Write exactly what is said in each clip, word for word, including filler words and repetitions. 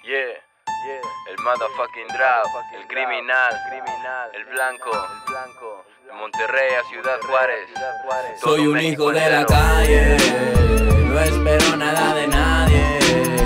Yeah, yeah. El motherfucking Drap, el criminal, el blanco, de Monterrey a Ciudad Juárez. Soy un hijo de la calle, no espero nada de nadie.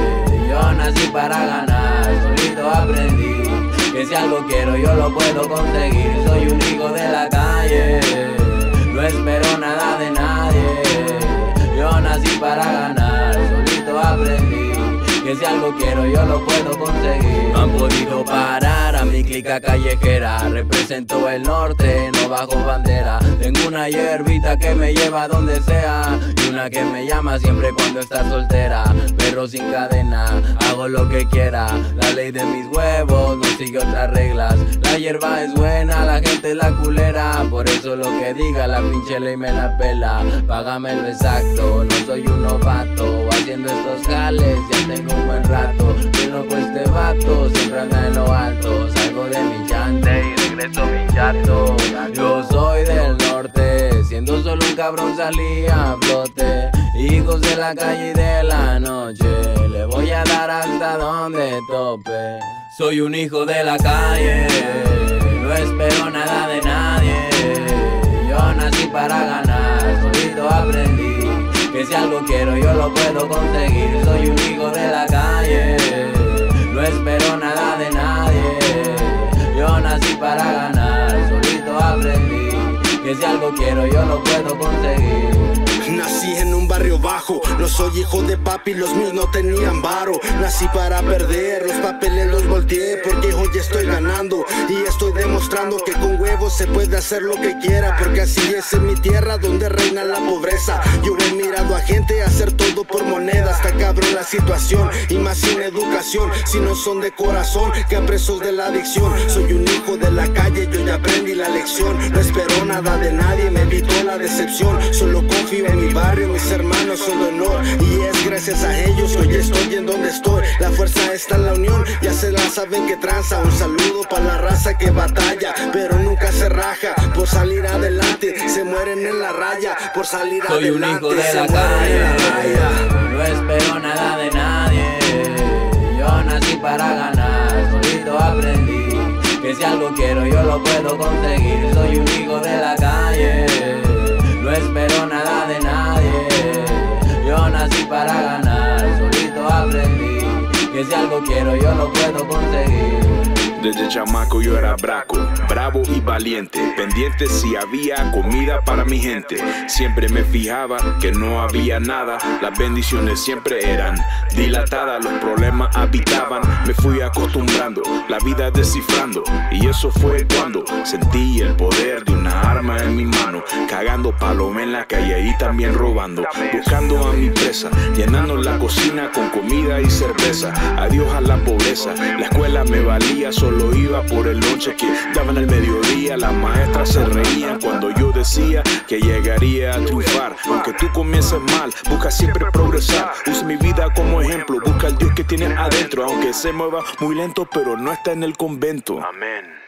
Yo nací para ganar, solito aprendí que si algo quiero yo lo puedo conseguir. Soy un hijo de la calle, no espero nada de nadie. Yo nací para ganar, solito aprendí que si algo quiero yo lo puedo conseguir. No han podido parar a mi clica callejera. Represento el norte, no bajo bandera. Tengo una hierbita que me lleva donde sea y una que me llama siempre cuando está soltera. Pero sin cadena, hago lo que quiera. La ley de mis huevos no sigue otras reglas. La hierba es buena, la gente es la culera. Por eso lo que diga la pinche ley me la pela. Págame lo exacto, no soy un novato. Haciendo estos jales ya tengo un buen rato. Yo no cueste vato, siempre anda en lo alto. Salgo de mi llante y regreso a mi chato. Yo soy del norte, siendo solo un cabrón salí a flote. Hijos de la calle y de la noche, le voy a dar hasta donde tope. Soy un hijo de la calle, no espero nada de nadie. Yo nací para ganar, solito aprendí que si algo quiero yo lo puedo conseguir. Soy un hijo de la calle, no espero nada de nadie. Yo nací para ganar, solito aprendí que si algo quiero yo lo puedo conseguir. Nací en un barrio bajo, no soy hijo de papi, los míos no tenían varo. Nací para perder, los papeles los volteé porque hoy estoy ganando y estoy demostrando que con huevos se puede hacer lo que quiera. Porque así es en mi tierra donde reina la pobreza. Yo he mirado a gente hacer todo por moneda. Está cabrón la situación y más sin educación. Si no son de corazón, que presos de la adicción. Soy un hijo de la calle, yo ya aprendí la lección. No espero nada de nadie, me evitó la decepción. Solo confío en mi barrio, mis hermanos son de honor y es gracias a ellos que hoy estoy en donde estoy. La fuerza está en la unión, ya se la saben que tranza. Un saludo para la raza que batalla, pero nunca se raja. Por salir adelante, se mueren en la raya. Por salir Soy adelante, un hijo de se la mueren en la calle, raya. no espero nada de nadie. Yo nací para ganar, solito aprendí que si algo quiero yo lo puedo conseguir. Soy un hijo de la calle, no espero nada de nadie. Yo nací para ganar, solito aprendí que si algo quiero yo lo puedo conseguir. Desde chamaco yo era braco, bravo y valiente, pendiente si había comida para mi gente. Siempre me fijaba que no había nada, las bendiciones siempre eran dilatadas, los problemas habitaban. Me fui acostumbrando, la vida descifrando, y eso fue cuando sentí el poder de una arma en mi mano. Cagando paloma en la calle y también robando, buscando a mi presa, llenando la cocina con comida y cerveza. Adiós a la pobreza, la escuela me valía, solo Solo iba por el lonche que daban al mediodía. Las maestras se reían cuando yo decía que llegaría a triunfar. Aunque tú comiences mal, busca siempre progresar. Usa mi vida como ejemplo, busca al Dios que tiene adentro. Aunque se mueva muy lento, pero no está en el convento. Amén.